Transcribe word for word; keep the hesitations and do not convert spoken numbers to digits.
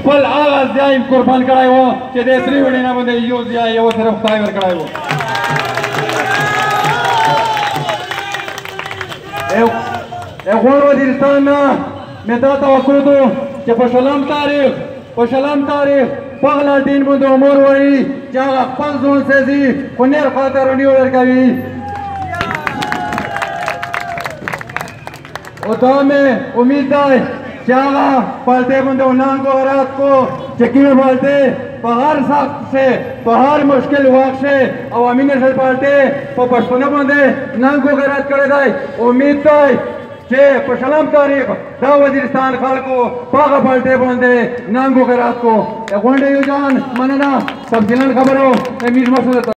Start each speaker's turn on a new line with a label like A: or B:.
A: خپل هغه ځای قربان کړی و چې د درې وړې نه باندې یو ځای یو صرف خدای ورکړی و. غور وزیرستان نه مې دا توقع ده چې په شلم تاریخ په شلم تاریخ پغله دین باندې عمر وایي چې هغه خپل ځون سېځي خو نېر خواته رونی ورکوي. او دا مې امید دی چې هغه پالټۍ باندې ونانګو هرات کو چې کومې پالټۍ په هر سخت سے په هر مشکل وخت سے عوامي نېشنل پارټۍ په پښتنو باندې نانګو غیرت کړی دی. امید دی چې په شلم تاریخ دا وزیرستان خلکو په هغه پالټۍ باندې نانګو غیرت کو. غونډې یو جان مننه تفصیلا خبرو امیر مسعود